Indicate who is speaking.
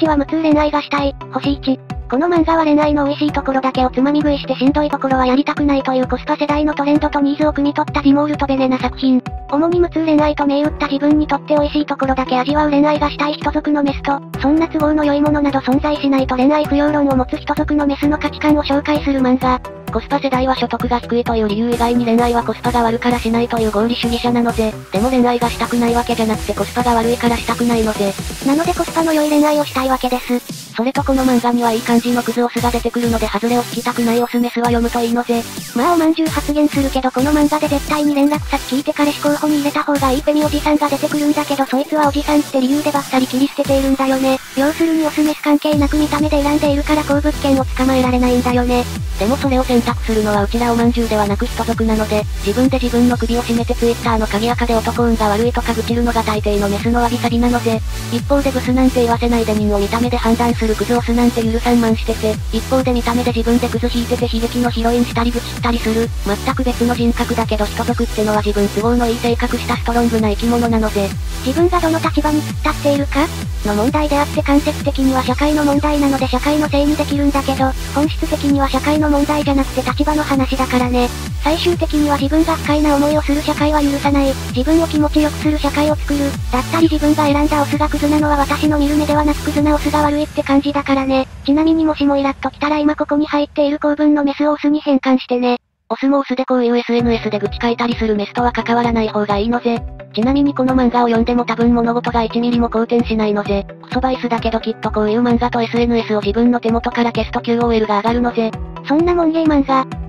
Speaker 1: 1は無痛恋愛がしたい、星1。この漫画は恋愛の美味しいところだけをつまみ食いしてしんどいところはやりたくないというコスパ世代のトレンドとニーズを汲み取ったジモールとベネな作品。主に無痛恋愛と銘打った自分にとって美味しいところだけ味わう恋愛がしたい人族のメスと、そんな都合の良いものなど存在しないと恋愛不要論を持つ人族のメスの価値観を紹介する漫画。コスパ世代は所得が低いという理由以外に恋愛はコスパが悪からしないという合理主義者なので、でも恋愛がしたくないわけじゃなくてコスパが悪いからしたくないので。なのでコスパの良い恋愛をしたいわけです。それとこの漫画にはいい感じのクズオスが出てくるので外れを聞きたくないオスメスは読むといいのぜ。まあおまんじゅう発言するけどこの漫画で絶対に連絡先聞いて彼氏候補に入れた方がいいペミおじさんが出てくるんだけどそいつはおじさんって理由でバッサリ切り捨てているんだよね。要するにオスメス関係なく見た目で選んでいるから好物件を捕まえられないんだよね。でもそれを選択するのはうちらおまんじゅうではなく人族なので、自分で自分の首を絞めてツイッターの鍵垢で男運が悪いとか愚痴るのが大抵のメスのわびさびなので、一方でブスなんて言わせないで人を見た目で判断するクズオスなんて許さんまんしてて、一方で見た目で自分でクズ引いてて悲劇のヒロインしたり愚痴ったりする、全く別の人格だけど人族ってのは自分都合のいい性格したストロングな生き物なので、自分がどの立場に突っ立っているかの問題であって間接的には社会の問題なので社会のせいにできるんだけど、本質的には社会の問題じゃなくて立場の話だからね。最終的には自分が不快な思いをする社会は許さない、自分を気持ちよくする社会を作る、だったり自分が選んだオスがクズなのは私の見る目ではなくクズなオスが悪いって感じだからね。ちなみにもしもイラッときたら今ここに入っている構文のメスをオスに変換してね。オスもオスでこういう SNS で愚痴書いたりするメスとは関わらない方がいいのぜ。ちなみにこの漫画を読んでも多分物事が1ミリも好転しないのぜ。クソバイスだけどきっとこういう漫画と SNS を自分の手元から消すと QOL が上がるのぜ。そんなもんゲー漫画、